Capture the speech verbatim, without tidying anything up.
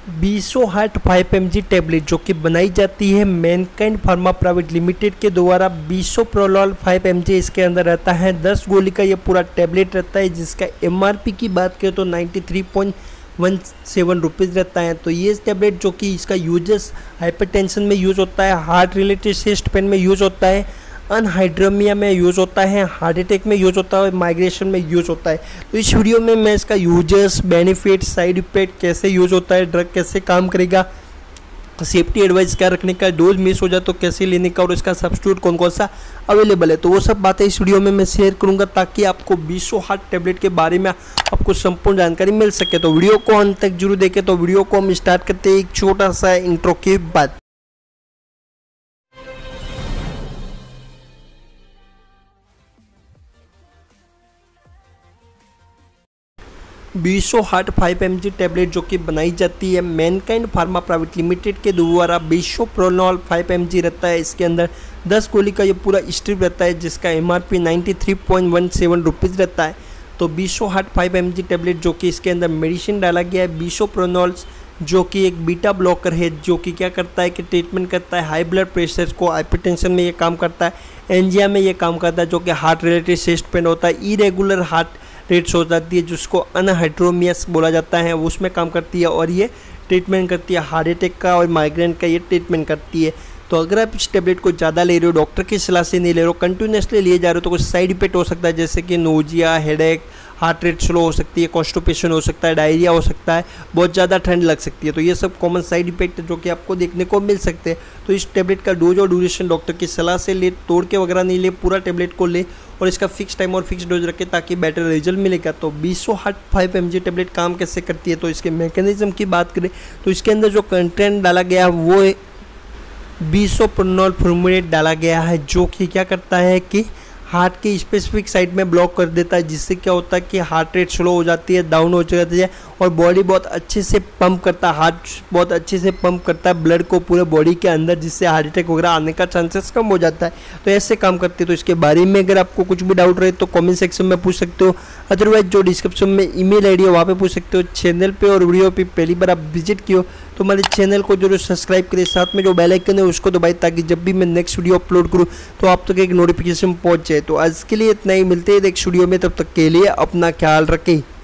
बीसो heart five M G tablet जो कि बनाई जाती है मैनकाइंड फार्मा प्राइवेट लिमिटेड के द्वारा। बीसो प्रोलॉल फाइव एम जी इसके अंदर रहता है। दस गोली का ये पूरा टेबलेट रहता है, जिसका एम आर पी की बात करें तो ninety three point one seven rupees रहता है। तो ये टेबलेट जो कि इसका यूजेस हाइपरटेंशन में यूज़ होता है, हार्ट रिलेटेड चेस्ट पेन में यूज़ होता है, अनहाइड्रोमिया में यूज़ होता है, हार्ट अटैक में यूज़ होता है, माइग्रेशन में यूज़ होता है। तो इस वीडियो में मैं इसका यूजर्स, बेनिफिट, साइड इफेक्ट, कैसे यूज़ होता है, ड्रग कैसे काम करेगा, सेफ्टी एडवाइस क्या रखने का, डोज मिस हो जाए तो कैसे लेने का और इसका सब्स्टिट्यूट कौन कौन सा अवेलेबल है, तो वो सब बातें इस वीडियो में मैं शेयर करूंगा ताकि आपको बीसो हार्ट टेबलेट के बारे में आपको संपूर्ण जानकारी मिल सके। तो वीडियो को अंत तक जरूर देखें। तो वीडियो को हम स्टार्ट करते हैं एक छोटा सा इंट्रो के बाद। Biso heart five M G tablet जो कि बनाई जाती है मैनकाइंड फार्मा प्राइवेट लिमिटेड के द्वारा। बीसो प्रोलॉल फाइव एम जी रहता है। इसके अंदर दस गोली का ये पूरा स्ट्रिप रहता है, जिसका M R P ninety three point one seven rupees रहता है। तो Biso heart five M G tablet जो कि इसके अंदर मेडिसिन डाला गया है बीसो प्रोनॉल्स, जो कि एक बीटा ब्लॉकर है, जो कि क्या करता है कि ट्रीटमेंट करता है हाई ब्लड प्रेशर को, हाइपरटेंशन में ये काम करता है, एंजिया में ये काम करता है, जो कि हार्ट रिलेटेड चेस्ट पेन होता है, इरेगुलर हार्ट रेट्स हो जाती है जिसको अनहाइड्रोमियस बोला जाता है, उसमें काम करती है। और ये ट्रीटमेंट करती है हार्ट अटैक का और माइग्रेन का, ये ट्रीटमेंट करती है। तो अगर आप इस टेबलेट को ज़्यादा ले रहे हो, डॉक्टर की सलाह से नहीं ले रहे हो, कंटिन्यूसली लिए जा रहे हो, तो कुछ साइड इफेक्ट हो सकता है, जैसे कि nausea, headache, heart rate slow हो सकती है, कॉन्स्टिपेशन हो सकता है, डायरिया हो सकता है, बहुत ज़्यादा ठंड लग सकती है। तो ये सब कॉमन साइड इफेक्ट जो कि आपको देखने को मिल सकते हैं। तो इस टेबलेट का डोज और ड्यूरेशन डॉक्टर की सलाह से ले, तोड़ के वगैरह नहीं ले, पूरा टेबलेट को ले और इसका फिक्स टाइम और फिक्स डोज रखें ताकि बेटर रिजल्ट मिलेगा। तो Biso heart five M G tablet काम कैसे करती है, तो इसके मैकेनिज्म की बात करें तो इसके अंदर जो कंटेंट डाला गया है वो बीसो प्रोनॉल फॉर्मुलेट डाला गया है, जो कि क्या करता है कि हार्ट के स्पेसिफिक साइड में ब्लॉक कर देता है, जिससे क्या होता है कि हार्ट रेट स्लो हो जाती है, डाउन हो जाती है और बॉडी बहुत अच्छे से पंप करता है, हार्ट बहुत अच्छे से पंप करता है ब्लड को पूरे बॉडी के अंदर, जिससे हार्ट अटैक वगैरह आने का चांसेस कम हो जाता है। तो ऐसे काम करती है। तो इसके बारे में अगर आपको कुछ भी डाउट रहे तो कमेंट सेक्शन में पूछ सकते हो, अदरवाइज जो डिस्क्रिप्शन में ईमेल आईडी है वहाँ पे पूछ सकते हो। चैनल पे और वीडियो पे पहली बार आप विजिट किए हो तो हमारे चैनल को जरूर सब्सक्राइब करें, साथ में जो बेल आइकन है उसको दबाएं ताकि जब भी मैं नेक्स्ट वीडियो अपलोड करूँ तो आप तक एक नोटिफिकेशन पहुँच जाए। तो आज के लिए इतना ही, मिलते हैं नेक्स्ट वीडियो में, तब तक के लिए अपना ख्याल रखें।